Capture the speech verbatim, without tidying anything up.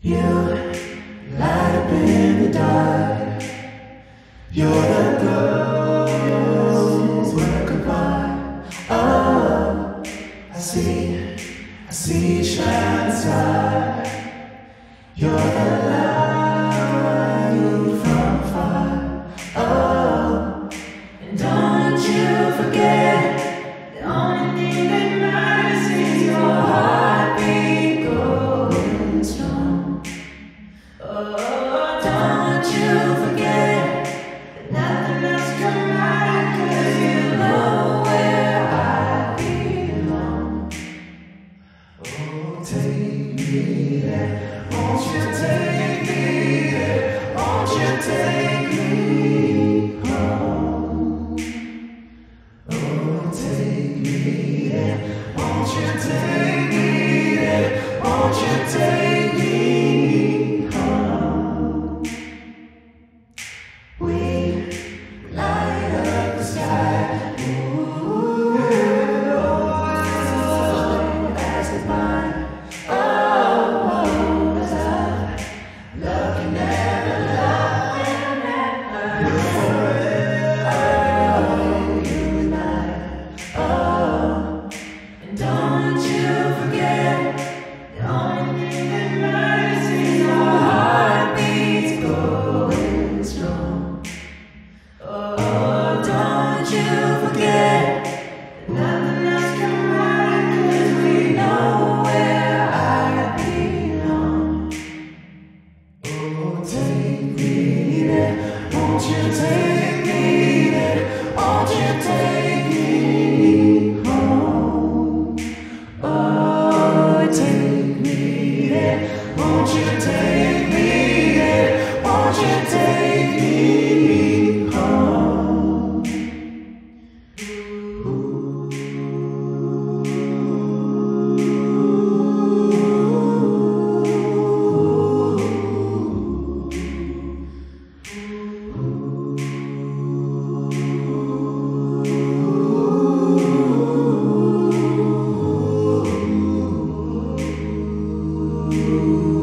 You light up in the dark. You're the ghost work of art. Oh, I see, I see you shine star. You're the light from afar. Oh, and don't you forget, the only thing that matters is your heartbeat going strong. Oh, don't you forget that nothing else can matter, 'cause you know where I belong. Oh, take me there, won't you take me there, won't you take me home? Oh, take me there, won't you take me there, won't you take me home? We light up the sky. Ooh, oh, as if mine. Oh, as love, love can never, love can never. We're forever, you and I. Oh, and don't you forget, the only thing that matters is your heartbeats going strong. Oh, don't you forget that nothing else can matter, 'cause we know where I belong. Oh, take me there, won't you take me there, won't you take me home? Oh, take me there, won't you take me there, won't you take me home? Ooh.